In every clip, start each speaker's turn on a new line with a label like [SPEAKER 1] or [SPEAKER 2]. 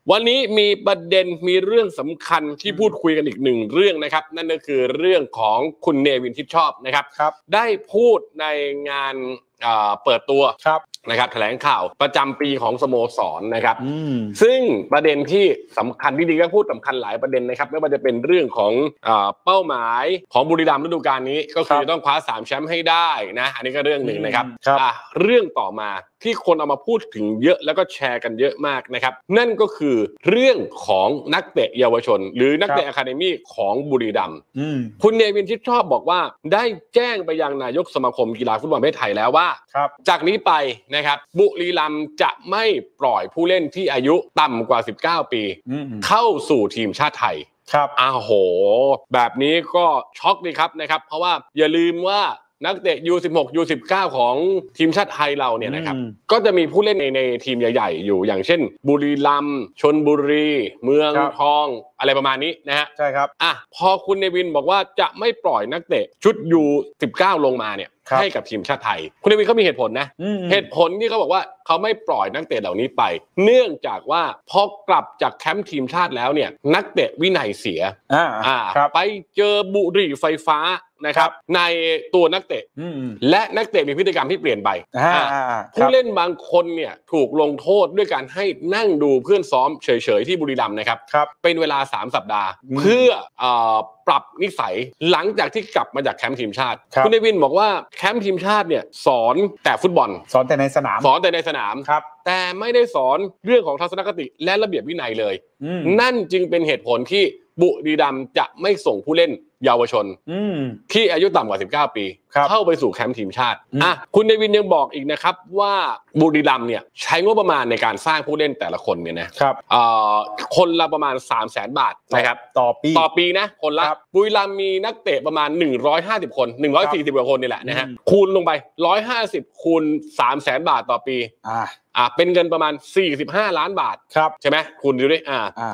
[SPEAKER 1] วันนี้มีประเด็นมีเรื่องสำคัญที่พูดคุยกันอีกหนึ่งเรื่องนะครับนั่นก็คือเรื่องของคุณเนวินชิดชอบนะครับได้พูดในงานเปิดตัวนะครับแถลงข่าวประจำปีของสโมสรนะครับซึ่งประเด็นที่สำคัญที่ดีก็พูดสำคัญหลายประเด็นนะครับไม่ว่าจะเป็นเรื่องของเป้าหมายของบุรีรัมย์ฤดูกาลนี้ก็คือต้องคว้า3แชมป์ให้ได้นะอันนี้ก็เรื่องหนึ่งนะครับเรื่องต่อมาที่คนเอามาพูดถึงเยอะแล้วก็แชร์กันเยอะมากนะครับนั่นก็คือเรื่องของนักเตะเยาวชนหรือนักเตะอะคาเดมี่ของบุรีรัมย์คุณเนวินชิดชอบบอกว่าได้แจ้งไปยังนายกสมาคมกีฬาฟุตบอลประเทศไทยแล้วว่าจากนี้ไปนะครับบุรีรัมย์จะไม่ปล่อยผู้เล่นที่อายุต่ำกว่า19ปีเข้าสู่ทีมชาติไทยโหแบบนี้ก็ช็อกดีครับนะครับเพราะว่าอย่าลืมว่านักเตะ U16 U19 ของทีมชาติไทยเราเนี่ยนะครับก็จะมีผู้เล่นในทีมใหญ่ๆอยู่อย่างเช่นบุรีรัมย์ชลบุรีเมืองทองอะไรประมาณนี้นะฮะใช่ครับพอคุณเนวินบอกว่าจะไม่ปล่อยนักเตะชุด U19 ลงมาเนี่ยให้กับทีมชาติไทยคุณเนวินเขามีเหตุผลนะเหตุผลที่เขาบอกว่าเขาไม่ปล่อยนักเตะเหล่านี้ไปเนื่องจากว่าพอกลับจากแคมป์ทีมชาติแล้วเนี่ยนักเตะวินัยเสียไปเจอบุหรี่ไฟฟ้านะครับในตัวนักเตะและนักเตะมีพฤติกรรมที่เปลี่ยนไปผู้เล่นบางคนเนี่ยถูกลงโทษด้วยการให้นั่งดูเพื่อนซ้อมเฉยๆที่บุรีรัมย์นะครับเป็นเวลา3สัปดาห์เพื่อปรับนิสัยหลังจากที่กลับมาจากแคมป์ทีมชาติคุณเนวินบอกว่าแคมป์ทีมชาติเนี่ยสอนแต่ฟุตบอลสอนแต่ในสนามแต่ไม่ได้สอนเรื่องของทัศนคติและระเบียบวินัยเลยนั่นจึงเป็นเหตุผลที่บุรีรัมย์จะไม่ส่งผู้เล่นเยาวชนที่อายุต่ำกว่า19ปีเข้าไปสู่แคมป์ทีมชาติคุณเนวินยังบอกอีกนะครับว่าบุรีรัมย์เนี่ยใช้งบประมาณในการสร้างผู้เล่นแต่ละคนเนี่ยนะครับคนละประมาณ 300,000 บาทนะครับต่อปีนะคนละบุรีรัมย์มีนักเตะประมาณ150คน140กว่าคนนี่แหละนะฮะคูณลงไป150คูณ 300,000 บาทต่อปีเป็นเงินประมาณ45 ล้านบาทใช่ไหมคุณดูดิ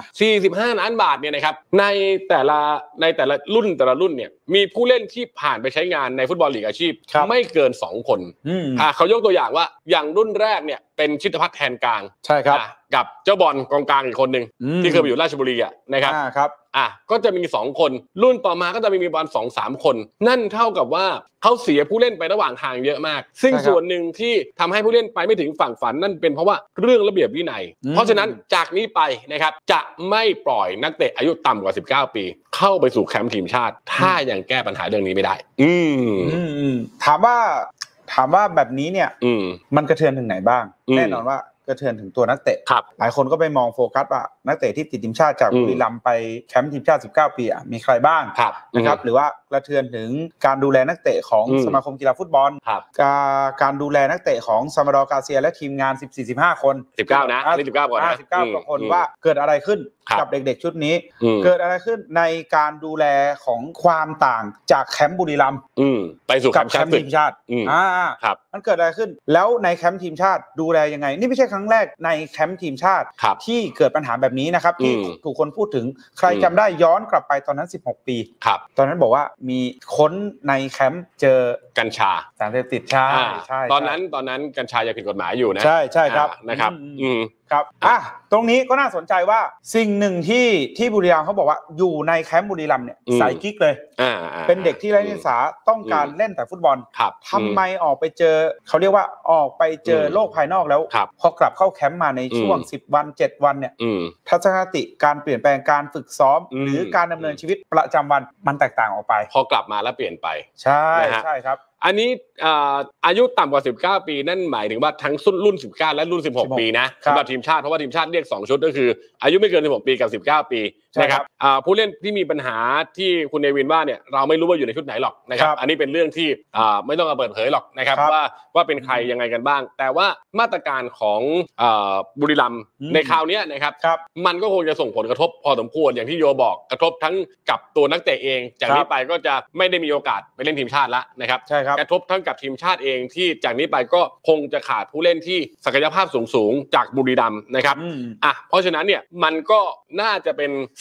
[SPEAKER 1] 45 ล้านบาทเนี่ยนะครับในแต่ละรุ่นเนี่ยมีผู้เล่นที่ผ่านไปใช้งานในฟุตบอลลีกอาชีพไม่เกิน2คนเขายกตัวอย่างว่าอย่างรุ่นแรกเนี่ยเป็นชิตภัทรแทนกลางใช่ครับกับเจ้าบอลกองกลางอีกคนนึงที่เคยไปอยู่ราชบุรีนะครับก็จะมี2คนรุ่นต่อมาก็จะมีบอล 2-3 คนนั่นเท่ากับว่าเขาเสียผู้เล่นไประหว่างทางเยอะมากซึ่งส่วนหนึ่งที่ทำให้ผู้เล่นไปไม่ถึงฝั่งฝันนั่นเป็นเพราะว่าเรื่องระเบียบวินัยเพราะฉะนั้นจากนี้ไปนะครับจะไม่ปล่อยนักเตะอายุต่ำกว่า19ปีเข้าไปสู่แคมป์ทีมชาติถ้ายังแก้ปัญหาเรื่องนี้ไม่ได้
[SPEAKER 2] ถามว่าแบบนี้เนี่ยมันกระเทือนถึงไหนบ้างแน่นอนว่ากระเทือนถึงตัวนักเตะหลายคนก็ไปมองโฟกัสว่านักเตะที่ติดทีมชาติจากบุรีรัมย์ไปแคมป์ทีมชาติ19ปีมีใครบ้างนะครับหรือว่ากระเทือนถึงการดูแลนักเตะของสมาคมกีฬาฟุตบอลการดูแลนักเตะของซามารอกาเซียและทีมงาน14-15คน19นะ19ก่อนนะ19คนว่าเกิดอะไรขึ้นกับเด็กๆชุดนี้เกิดอะไรขึ้นในการดูแลของความต่างจากแคมป์บุรีรัมย์
[SPEAKER 1] ไปสู่แคมป์
[SPEAKER 2] ทีมชาติมันเกิดอะไรขึ้นแล้วในแคมป์ทีมชาติดูแลยังไงนี่ไม่ใช่ครั้งแรกในแคมป์ทีมชาติที่เกิดปัญหาแบบนี้นะครับที่ถูกคนพูดถึงใครจำได้ย้อนกลับไปตอนนั้น16ปีตอนนั้นบอกว่ามีค้นในแคมป์เจอ
[SPEAKER 1] กัญชา
[SPEAKER 2] สารเสพติดใช่
[SPEAKER 1] ตอนนั้นกัญชายังผิดกฎหมายอยู่นะ
[SPEAKER 2] ใช่ครับ
[SPEAKER 1] นะครับ
[SPEAKER 2] ตรงนี้ก็น่าสนใจว่าสิ่งหนึ่งที่บุรีรัมย์เขาบอกว่าอยู่ในแคมป์บุรีรัมย์เนี่ยสายกิ๊กเลยเป็นเด็กที่ไร้เดียงสาต้องการเล่นแต่ฟุตบอลทำไมออกไปเจอเขาเรียกว่าออกไปเจอโลกภายนอกแล้วพอกลับเข้าแคมป์มาในช่วง10 วัน7 วันเนี่ยทัศนคติการเปลี่ยนแปลงการฝึกซ้อมหรือการดำเนินชีวิตประจำวันมันแตกต่างออกไป
[SPEAKER 1] พอกลับมาแล้วเปลี่ยนไป
[SPEAKER 2] ใช่ครับ
[SPEAKER 1] อันนี้อายุต่ำกว่า19ปีนั่นหมายถึงว่าทั้งรุ่น19และรุ่น16ปีนะสำหรับทีมชาติเพราะว่าทีมชาติเรียก2ชุดก็คืออายุไม่เกิน16ปีกับ19ปีนะครับผู้เล่นที่มีปัญหาที่คุณเนวินว่าเนี่ยเราไม่รู้ว่าอยู่ในชุดไหนหรอกนะครับอันนี้เป็นเรื่องที่ไม่ต้องเปิดเผยหรอกนะครับว่าเป็นใครยังไงกันบ้างแต่ว่ามาตรการของบุรีรัมย์ในคราวนี้นะครับมันก็คงจะส่งผลกระทบพอสมควรอย่างที่โยบอกกระทบทั้งกับตัวนักเตะเองจากนี้ไปก็จะไม่ได้มีโอกาสไปเล่นทีมชาติแล้วนะครับกระทบทั้งกับทีมชาติเองที่จากนี้ไปก็คงจะขาดผู้เล่นที่ศักยภาพสูงจากบุรีรัมย์นะครับเพราะฉะนั้นเนี่ยมันก็น่าจะเป็น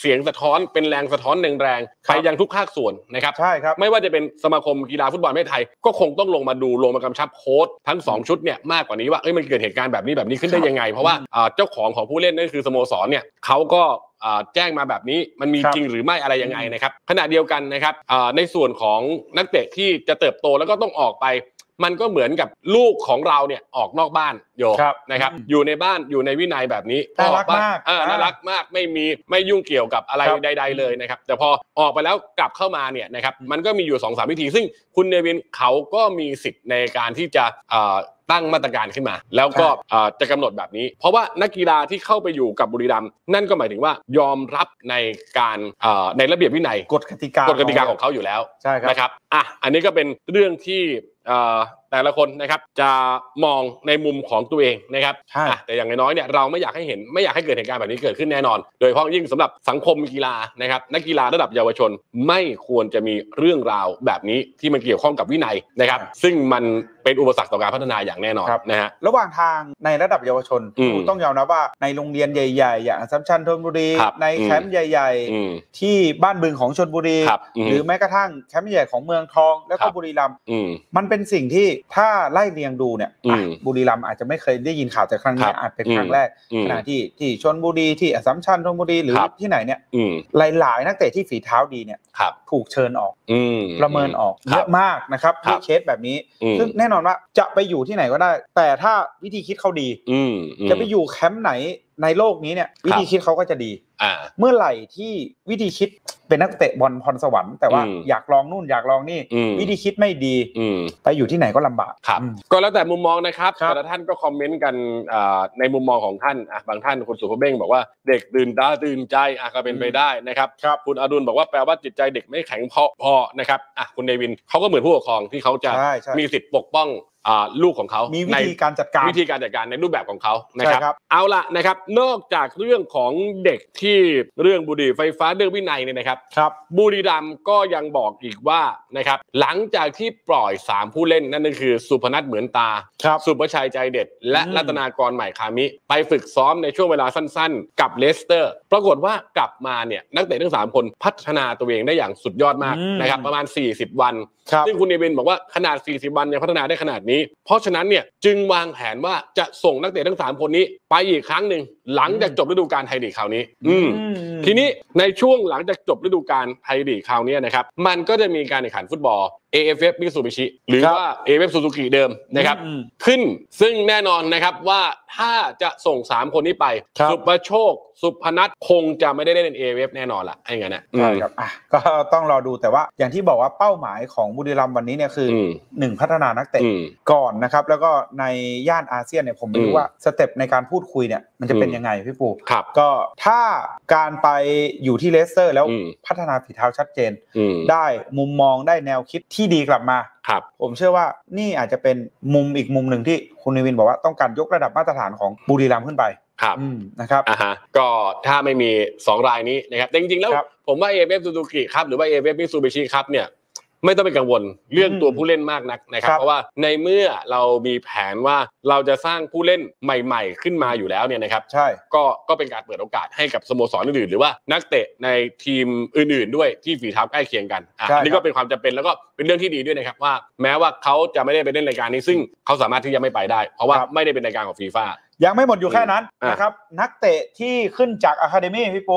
[SPEAKER 1] เสียงสะท้อนเป็นแรงสะท้อนแรงๆไปยังทุกภาคส่วนนะครับ
[SPEAKER 2] ใช่ครับ
[SPEAKER 1] ไม่ว่าจะเป็นสมาคมกีฬาฟุตบอลประเทศไทยก็คงต้องลงมากำชับโค้ชทั้ง2ชุดเนี่ยมากกว่านี้ว่ามันเกิดเหตุการณ์แบบนี้ขึ้นได้ยังไงเพราะว่าเจ้าของผู้เล่นนั่นคือสโมสรเนี่ยเขาก็แจ้งมาแบบนี้มันมีจริงหรือไม่อะไรยังไงนะครับขณะเดียวกันนะครับในส่วนของนักเตะที่จะเติบโตแล้วก็ต้องออกไปมันก็เหมือนกับลูกของเราเนี่ยออกนอกบ้านโยนะครับอยู่ในบ้านอยู่ในวินัยแบบนี้
[SPEAKER 2] น่ารักมาก
[SPEAKER 1] น่ารักมากไม่ยุ่งเกี่ยวกับอะไรใดๆเลยนะครับแต่พอออกไปแล้วกลับเข้ามาเนี่ยนะครับมันก็มีอยู่ 2-3 วิธีซึ่งคุณเนวินเขาก็มีสิทธิ์ในการที่จะตั้งมาตรการขึ้นมาแล้วก็จะกำหนดแบบนี้เพราะว่านักกีฬาที่เข้าไปอยู่กับบุรีรัมย์นั่นก็หมายถึงว่ายอมรับในการในระเบียบวินัย
[SPEAKER 2] กฎกติกา
[SPEAKER 1] ของเขาอยู่แล้ว
[SPEAKER 2] ใช่
[SPEAKER 1] นะครับอันนี้ก็เป็นเรื่องที่แต่ละคนนะครับจะมองในมุมของตัวเองนะครับแต่อย่างน้อยเนี่ยเราไม่อยากให้เกิดเหตุการณ์แบบนี้เกิดขึ้นแน่นอนโดยเฉพาะยิ่งสำหรับสังคมกีฬานะครับนักกีฬาระดับเยาวชนไม่ควรจะมีเรื่องราวแบบนี้ที่มันเกี่ยวข้องกับวินัยนะครับซึ่งมันเป็นอุปสรรคต่อการพัฒนาอย่างแน่นอนนะฮะ
[SPEAKER 2] ระหว่างทางในระดับเยาวชนต้องยอมรับว่าในโรงเรียนใหญ่ๆอย่างอัสสัมชัญธนบุรีในแคมป์ใหญ่ๆที่บ้านบึงของชลบุรีหรือแม้กระทั่งแคมป์ใหญ่ของเมืองทองแล้วก็บุรีรัมย์มันเป็นสิ่งที่ถ้าไล่เรียงดูเนี่ยบุรีรัมย์อาจจะไม่เคยได้ยินข่าวแต่ครั้งนี้อาจเป็นครั้งแรกขณะที่ชลบุรีที่อัสสัมชัญธนบุรีหรือที่ไหนเนี่ยหลายๆนักเตะที่ฝีเท้าดีเนี่ยถูกเชิญออกประเมินออกเยอะมากนะครับที่เคสแบบนี้ซึ่งแน่นอนว่าจะไปอยู่ที่ไหนก็ได้แต่ถ้าวิธีคิดเขาดีจะไปอยู่แคมป์ไหนในโลกนี้เนี่ยวิธีคิดเขาก็จะดีเมื่อไหร่ที่วิธีคิดเป็นนักเตะบอลพรสวรรค์แต่ว่าอยากลองนู่นอยากลองนี่วิธีคิดไม่ดีไปอยู่ที่ไหนก็ลำบาก
[SPEAKER 1] ก็แล้วแต่มุมมองนะครับแต่ละท่านก็คอมเมนต์กันในมุมมองของท่านบางท่านคุณสุภเบ้งบอกว่าเด็กตื่นตาตื่นใจก็เป็นไปได้นะครับคุณอดุลบอกว่าแปลว่าจิตใจเด็กไม่แข็งพอนะครับคุณเนวินเขาก็เหมือนผู้ปกครองที่เขาจะมีสิทธิ์ปกป้องลูกของเขา
[SPEAKER 2] มีวิธีการจัดการ
[SPEAKER 1] ในรูปแบบของเขานะครับเอาล่ะนะครับนอกจากเรื่องของเด็กที่เรื่องบุหรี่ไฟฟ้าเรื่องวินัยเนี่ยนะครับบุรีรัมย์ก็ยังบอกอีกว่านะครับหลังจากที่ปล่อย3ผู้เล่นนั่นก็คือสุพนัทเหมือนตาสุภชัยใจเด็ดและรัตนากรใหม่คามิไปฝึกซ้อมในช่วงเวลาสั้นๆกับเลสเตอร์ปรากฏว่ากลับมาเนี่ยนักเตะทั้ง3คนพัฒนาตัวเองได้อย่างสุดยอดมากนะครับประมาณ40วันซึ่งคุณเนวินบอกว่าขนาด40วันยังพัฒนาได้ขนาดนี้เพราะฉะนั้นเนี่ยจึงวางแผนว่าจะส่งนักเตะทั้ง3คนนี้ไปอีกครั้งหนึ่งหลังจากจบฤดูกาลไทยลีกคราวนี้ทีนี้ในช่วงหลังจากจบฤดูกาลไทยลีกคราวนี้นะครับมันก็จะมีการแข่งขันฟุตบอล AFF Mitsubishi หรือว่า AFF Suzuki เดิมนะครับขึ้นซึ่งแน่นอนนะครับว่าถ้าจะส่ง3คนนี้ไปสุภโชคสุพนัทคงจะไม่ได้เล่น AFF แน่นอนละไอ้เงี้ยนะ
[SPEAKER 2] ใช่ครับก็ต้องรอดูแต่ว่าอย่างที่บอกว่าเป้าหมายของบุรีรัมย์วันนี้เนี่ยคือ1พัฒนานักเตะก่อนนะครับแล้วก็ในย่านอาเซียนเนี่ยผมไม่รู้ว่าสเต็ปในการพูดคุยเนี่ยมันจะเป็นยังไงพี่ปูก็ถ้าการไปอยู่ที่เลสเตอร์แล้วพัฒนาฝีเท้าชัดเจนได้มุมมองได้แนวคิดที่ดีกลับมาผมเชื่อว่านี่อาจจะเป็นอีกมุมหนึ่งที่คุณเนวินบอกว่าต้องการยกระดับมาตรฐานของบุรีรัมย์ขึ้นไปนะครับ
[SPEAKER 1] ก็ถ้าไม่มี2รายนี้นะครับจริงๆแล้วผมว่า AFF Suzuki ครับหรือว่า AFF Mitsubishi ครับเนี่ยไม่ต้องเป็นกังวลเรื่องตัวผู้เล่นมากนักนะครับเพราะว่าในเมื่อเรามีแผนว่าเราจะสร้างผู้เล่นใหม่ๆขึ้นมาอยู่แล้วเนี่ยนะครับ
[SPEAKER 2] ใช่
[SPEAKER 1] ก็เป็นการเปิดโอกาสให้กับสโมสรอื่นๆหรือว่านักเตะในทีมอื่นๆด้วยที่ฝีเท้าใกล้เคียงกันอันนี้ก็เป็นความจำเป็นแล้วก็เป็นเรื่องที่ดีด้วยนะครับว่าแม้ว่าเขาจะไม่ได้ไปเล่นรายการนี้ซึ่งเขาสามารถที่จะไม่ไปได้เพราะว่าไม่ได้เป็นรายการของฟีฟ่า
[SPEAKER 2] ยังไม่หมดอยู่แค่นั้นนะครับนักเตะที่ขึ้นจากอะคาเดมี่พี่ปู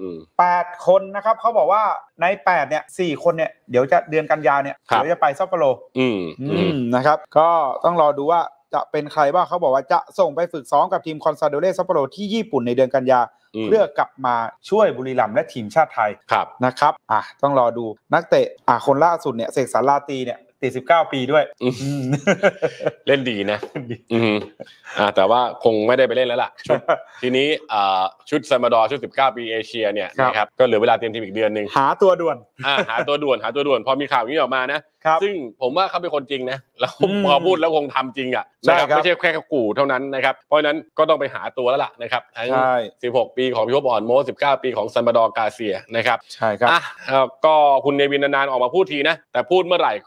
[SPEAKER 2] 8คนนะครับเขาบอกว่าใน8เนี่ย4คนเนี่ยเดี๋ยวจะเดือนกันยาเนี่ยเดี๋ยวจะไปซัปโปโรนะครับก็ต้องรอดูว่าจะเป็นใครบ้างเขาบอกว่าจะส่งไปฝึกซ้อมกับทีมคอนซาโดเรซัปโปโรที่ญี่ปุ่นในเดือนกันยาเพื่อกลับมาช่วยบุรีรัมย์และทีมชาติไทยนะครับต้องรอดูนักเตะคนล่าสุดเนี่ยเสกสรรลาตีเนี่ย49 ปีด้วย
[SPEAKER 1] เล่นดีนะแต่ว่าคงไม่ได้ไปเล่นแล้วล่ะทีนี้ชุดซามาดอร์ชุด19 ปีเอเชียเนี่ยนะครับก็เหลือเวลาเตรียมทีมอีกเดือนนึง
[SPEAKER 2] หาตัวด่วน
[SPEAKER 1] หาตัวด่วนพอมีข่าวนี้ออกมานะซึ่งผมว่าเขาเป็นคนจริงนะแล้วพอพูดแล้วคงทำจริงอ่ะนะครับไม่ใช่แค่กู่เท่านั้นนะครับเพราะฉะนั้นก็ต้องไปหาตัวแล้วล่ะนะครับทั้ง16 ปีของพิภพอ่อนโม19 ปีของซามาดอร์กาเซียนะครับ
[SPEAKER 2] ใช่ครับ
[SPEAKER 1] ก็คุณเนวินนานๆออกมาพูดทีนะแต่พูดเมื่อไหร่ก็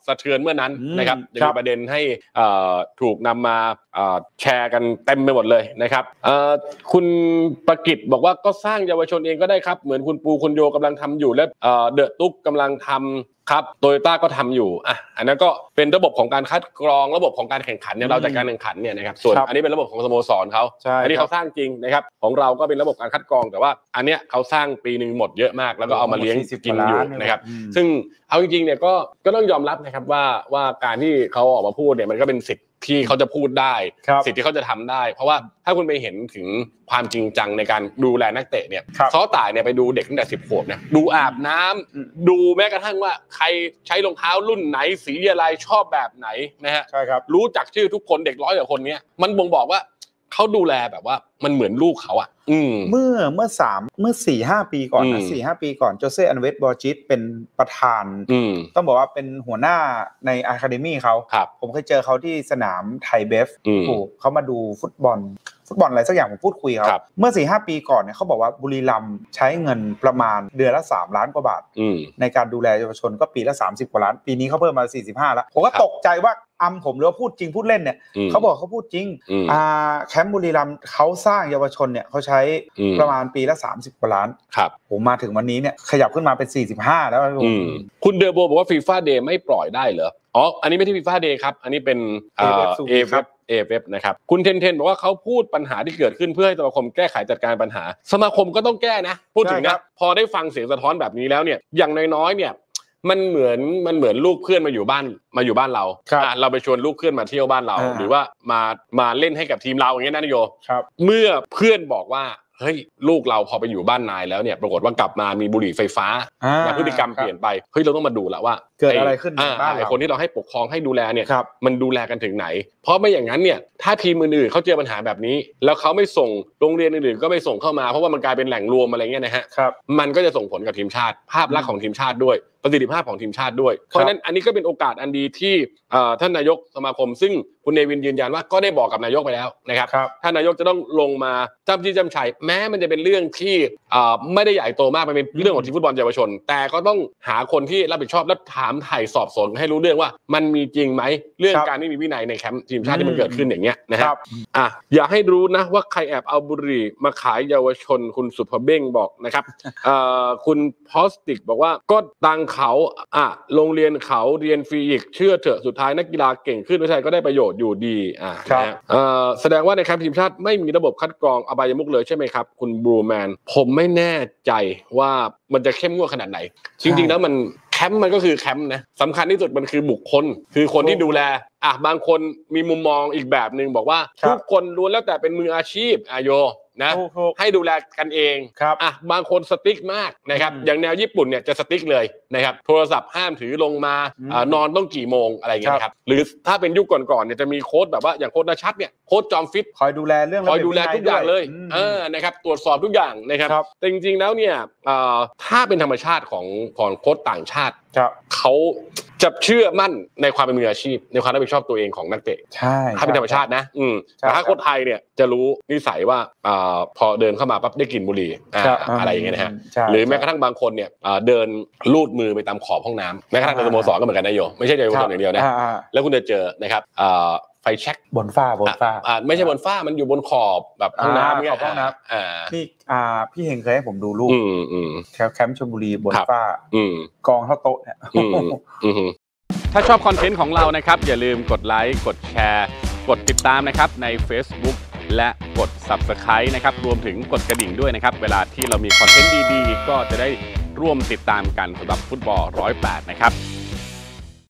[SPEAKER 1] สะเทือนเมื่อนั้นนะครับจะมีประเด็นให้ถูกนำมาแชร์กันเต็มไปหมดเลยนะครับคุณประกิตบอกว่าก็สร้างเยาวชนเองก็ได้ครับเหมือนคุณปูคุณโยกำลังทำอยู่และเดอะตุ๊กกำลังทำครับโตโยต้าก็ทำอยู่อันนั้นก็เป็นระบบของการคัดกรองระบบของการแข่งขันเนี่ยเราจัดการแข่งขันเนี่ยนะครับส่วนอันนี้เป็นระบบของสโมสรเขาอันนี้เขาสร้างจริงนะครับของเราก็เป็นระบบการคัดกรองแต่ว่าอันเนี้ยเขาสร้างปีนึงหมดเยอะมากแล้วก็เอามาเลี้ยงกินอยู่นะครับซึ่งเอาจริงๆเนี่ยก็ต้องยอมรับนะครับว่าการที่เขาออกมาพูดเนี่ยมันก็เป็นสิทธิ์ที่เขาจะพูดได้สิทธิ์ที่เขาจะทำได้เพราะว่าถ้าคุณไปเห็นถึงความจริงจังในการดูแลนักเตะเนี่ยเขาต่ายเนี่ยไปดูเด็กตั้งแต่10 ขวบเนี่ยดูอาบน้ำดูแม้กระทั่งว่าใครใช้รองเท้ารุ่นไหนสีอะไรชอบแบบไหนนะฮะรู้จักชื่อทุกคนเด็ก100 กว่าคนเนี้ยมันบ่งบอกว่าเขาดูแลแบบว่ามันเหมือนลูกเขาอ่ะ
[SPEAKER 2] เมื่อ 4-5 ปีก่อนนะ 4-5 ปีก่อนโจเซ่อันเวสบอร์จิสเป็นประธานต้องบอกว่าเป็นหัวหน้าในอะคาเดมี่เขาผมเคยเจอเขาที่สนามไทยเบฟเขามาดูฟุตบอลอะไรสักอย่างผมพูดคุยเขาเมื่อ 4-5 ปีก่อนเนี่ยเขาบอกว่าบุรีรัมย์ใช้เงินประมาณเดือนละ3 ล้านกว่าบาทในการดูแลเยาวชนก็ปีละ30 กว่าล้านปีนี้เขาเพิ่มมา45แล้วผมก็ตกใจว่าผมหรือว่าพูดจริงพูดเล่นเนี่ยเขาบอกเขาพูดจริงแคมป์บุรีรัมย์เขาสร้างเยาวชนเนี่ยเขาใช้ประมาณปีละ30 กว่าล้านผมมาถึงวันนี้เนี่ยขยับขึ้นมาเป็น45แล้ว
[SPEAKER 1] คุณเดอร์โบบอกว่าฟีฟ่าเดย์ไม่ปล่อยได้เหรออันนี้ไม่ใช่ฟีฟ่าเดย์ครับอันนี้เป็นAFF นะครับคุณเทนบอกว่าเขาพูดปัญหาที่เกิดขึ้นเพื่อให้สมาคมแก้ไขจัดการปัญหาสมาคมก็ต้องแก้นะพูดถึงนะพอได้ฟังเสียงสะท้อนแบบนี้แล้วเนี่ยอย่างน้อยๆเนี่ยมันเหมือนลูกเพื่อนมาอยู่บ้านเราเราไปชวนลูกเพื่อนมาเที่ยวบ้านเราหรือว่ามาเล่นให้กับทีมเราอย่างเงี้ยนะนายโยเมื่อเพื่อนบอกว่าเฮ้ยลูกเราพอไปอยู่บ้านนายแล้วเนี่ยปรากฏว่ากลับมามีบุหรี่ไฟฟ้าพฤติกรรมเปลี่ยนไปเฮ้ยเราต้องมาดูแล้วว่า
[SPEAKER 2] เกิดอะไรขึ้นในบ้านเรา
[SPEAKER 1] คนที่เราให้ปกครองให้ดูแลเนี่ยมันดูแลกันถึงไหนเพราะไม่อย่างนั้นเนี่ยถ้าทีมอื่นๆเขาเจอปัญหาแบบนี้แล้วเขาไม่ส่งโรงเรียนอื่นๆก็ไม่ส่งเข้ามาเพราะว่ามันกลายเป็นแหล่งรวมอะไรเงี้ยนะฮะมันก็จะส่งผลกับทีมชาติภาพลักษณ์ของทีมชาติด้วยประสิทธิภาพของทีมชาติด้วยเพราะฉะนั้นอันนี้ก็เป็นโอกาสอันดีที่ท่านนายกสมาคมซึ่งคุณเนวินยืนยันว่าก็ได้บอกกับนายกไปแล้วนะครับท่านนายกจะต้องลงมาจ้ำจี้จ้ำชัยแม้มันจะเป็นเรื่องที่ไม่ได้ใหญ่โตมากมันเป็นเรื่องของทีมฟุตบอลเยาวชนแต่ก็ต้องหาคนที่รับผิดชอบและถามไถ่สอบสวนให้รู้เรื่องว่ามันมีจริงไหมเรื่องการไม่มีวินัยในแคมป์ทีมชาติที่มันเกิดขึ้นอย่างเงี้ยนะครับอย่าให้รู้นะว่าใครแอบเอาบุหรี่มาขายเยาวชนคุณสุภเบ้งบอกนะครับคุณพอสติกบอกว่าก็ตังเขาโรงเรียนเขาเรียนฟรีอีกเชื่อเถอะสุดท้ายนักกีฬาเก่งขึ้นประเทศไทยก็ได้ประโยชน์อยู่ดีแสดงว่าในแคมป์ทีมชาติไม่มีระบบคัดกรองอบายมุขเลยใช่ไหมครับคุณบรูแมนผมไม่แน่ใจว่ามันจะเข้มงวดขนาดไหนจริงๆแล้วมันแคมป์มันก็คือแคมป์นะสำคัญที่สุดมันคือบุคคลคือคนที่ดูแลบางคนมีมุมมองอีกแบบนึงบอกว่าทุกคนล้วนแล้วแต่เป็นมืออาชีพโยนะให้ดูแลกันเองบางคนสติ๊กมากนะครับอย่างแนวญี่ปุ่นเนี่ยจะสติ๊กเลยนะครับโทรศัพท์ห้ามถือลงมานอนต้องกี่โมงอะไรอย่างเงี้ยครับหรือถ้าเป็นยุคก่อนๆเนี่ยจะมีโค้ชแบบว่าอย่างโค้ชณชัดเนี่ยโค้ชจอมฟิต
[SPEAKER 2] คอยดูแลเรื่อง
[SPEAKER 1] คอยดูแลทุกอย่างเลยนะครับตรวจสอบทุกอย่างนะครับแต่จริงๆแล้วเนี่ยถ้าเป็นธรรมชาติของโค้ชต่างชาติเขาจะเชื่อมั่นในความเป็นมืออาชีพในความรับผิดชอบตัวเองของนักเตะ
[SPEAKER 2] ใช่
[SPEAKER 1] ถ้าเป็นธรรมชาตินะแต่ถ้าโค้ชไทยเนี่ยจะรู้นิสัยว่าพอเดินเข้ามาปั๊บได้กลิ่นบุหรี่อะไรอย่างเงี้ยนะฮะหรือแม้กระทั่งบางคนเนี่ยเดินลูดมือไปตามขอบห้องน้ำแม้กระทั่งในสโมสรก็เหมือนกันนะโยไม่ใช่ในสโมสรอย่างเดียวนะแล้วคุณจะเจอนะครับไฟแช็ก
[SPEAKER 2] บนฝ้า
[SPEAKER 1] ไม่ใช่บนฝ้ามันอยู่บนขอบแบบห้องน้ำเนี่ย
[SPEAKER 2] นี่พี่เฮงเคยให้ผมดูรูปแคมป์ชลบุรีบนฝ้ากองเท่าโต๊ะเนี่ย
[SPEAKER 1] ถ้าชอบคอนเทนต์ของเรานะครับอย่าลืมกดไลค์กดแชร์กดติดตามนะครับใน Facebook และกด Subscribe นะครับรวมถึงกดกระดิ่งด้วยนะครับเวลาที่เรามีคอนเทนต์ดีๆก็จะได้ร่วมติดตามกันสำหรับฟุตบอล108นะครับ